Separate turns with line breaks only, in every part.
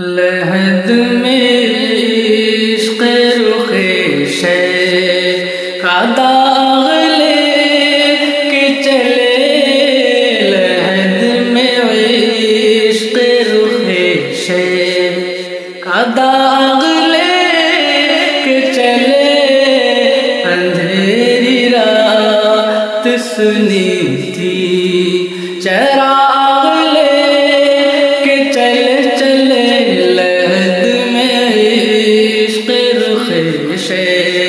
لحد میں عشق رخ شے کا داغ لے کے چلے، لحد میں عشق رخ شے کا داغ لے کے چلے، اندھیری رات سنی تھی چراغ لے کے چلے چلے، لحد میں عشق رخ شے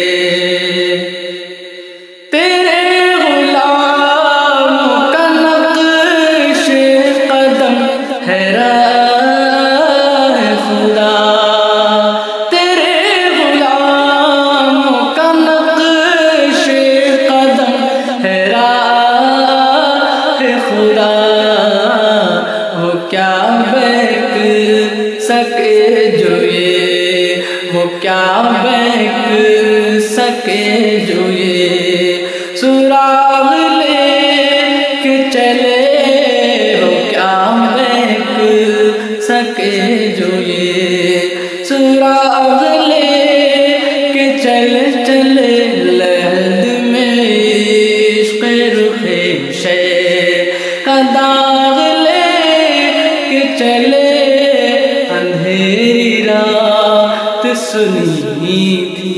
تیرے غلاموں کا نقش قدم ہے راہ خدا، تیرے غلاموں کا نقش قدم ہے راہ خدا، وہ کیا بہک سکے جو یہ، وہ کیا بہک سکے جو یہ سراغ لے کے چلے، وہ کیا بہک سکے جو یہ سراغ لے کے چلے چلے، لحد میں عشق رخ شے کا داغ لے کے چلے، اندھیری رات سنی تھی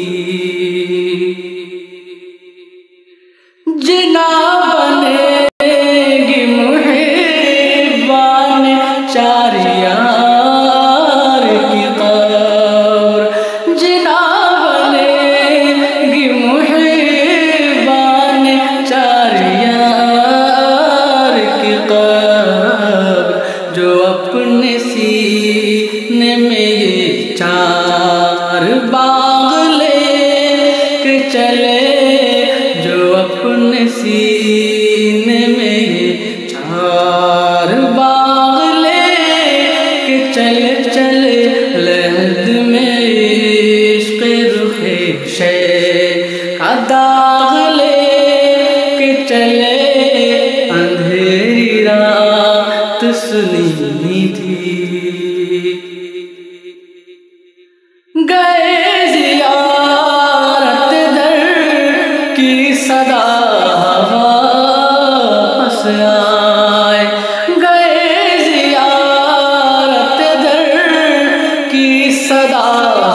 جنا بنے گی محبان چار یار کی قبر، جنا بنے گی محبان چار یار کی قبر، جو اپنے سینے میں یہ چار باغ لے کے چلے، جو اپنے سینے میں یہ چار باغ لے کے چلے چلے، لحد میں عشق رخ شے کا داغ لے کے چلے، اندھیری رات سنی تھی گئے زیارت در کی صدا واپس آئے، گئے زیارت در کی صدا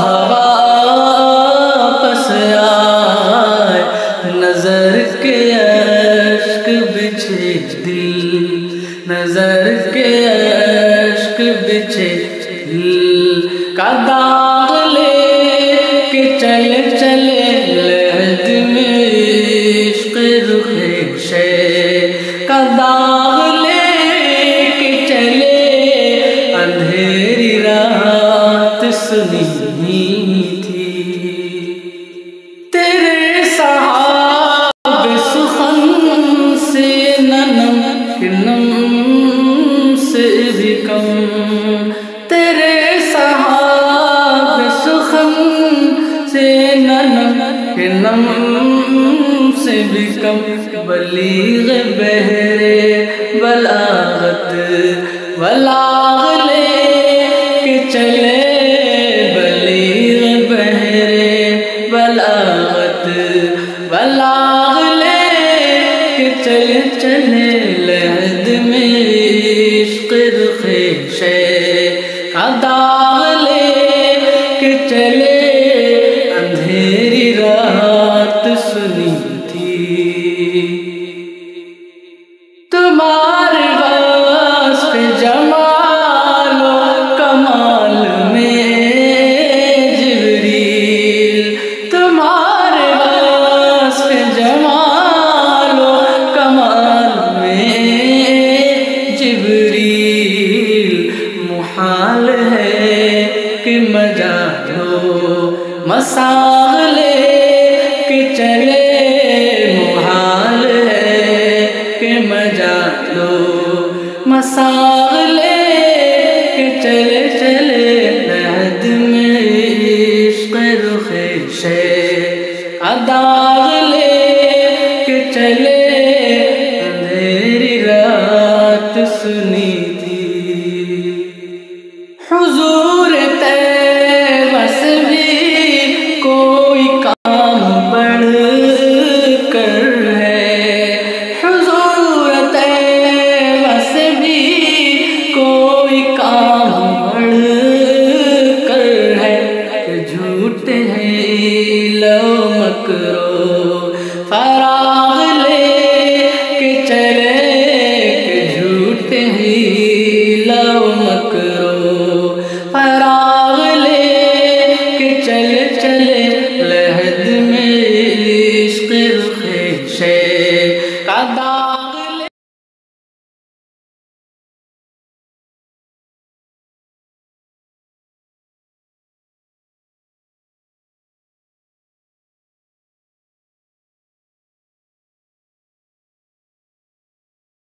واپس آئے، نظر کے اشک بچھے دل، نظر کے اشک بچھے دل کا داغ لے کے چلے چلے، لحد میں عشق رخ شے کا داغ لے کے چلے، اندھیری رات سنی تھی تیرے صحاب سخن سے ننم نم سے بھی کم، تیرے صحاب سخن سے ننم نم سے بھی کم، بلیغ بہرے بلاغت بلاغ لے کے چلے، بلیغ بہرے بلاغت بلاغ لے کے چلے چلے، لحد میں عشق رخ شے کا داغ لے کے چلے، اندھیری رات سنی تھی تمہارے وصف جمال و کمال میں جبریل، تمہارے وصف جمال و کمال میں جبریل، محال ہے کہ مجالو مساغ لے کے چلے، محال ہے کہ مجالو مساغ لے کے چلے چلے، لحد میں عشق رخ شے کا داغ لے کے چلے، اندھیری رات سنی تھی حضور ہیلا و مکر